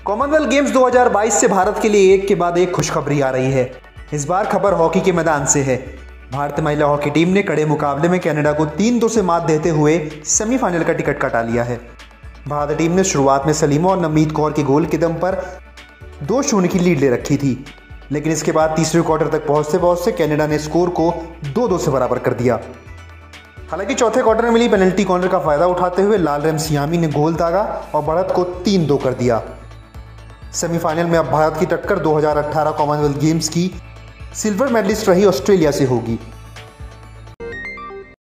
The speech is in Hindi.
कॉमनवेल्थ गेम्स 2022 से भारत के लिए एक के बाद एक खुशखबरी आ रही है। इस बार खबर हॉकी के मैदान से है। भारतीय महिला हॉकी टीम ने कड़े मुकाबले में कनाडा को 3-2 से मात देते हुए सेमीफाइनल का टिकट कटा लिया है। भारतीय टीम ने शुरुआत में सलीमा और नवनीत कौर के गोल के दम पर 2-0 की लीड ले रखी थी, लेकिन इसके बाद तीसरे क्वार्टर तक पहुंचते कनाडा ने स्कोर को 2-2 से बराबर कर दिया। हालांकि चौथे क्वार्टर में मिली पेनल्टी कॉर्नर का फायदा उठाते हुए लालरेम सियामी ने गोल दागा और बढ़त को 3-2 कर दिया। सेमीफाइनल में अब भारत की टक्कर 2018 कॉमनवेल्थ गेम्स की सिल्वर मेडलिस्ट रही ऑस्ट्रेलिया से होगी।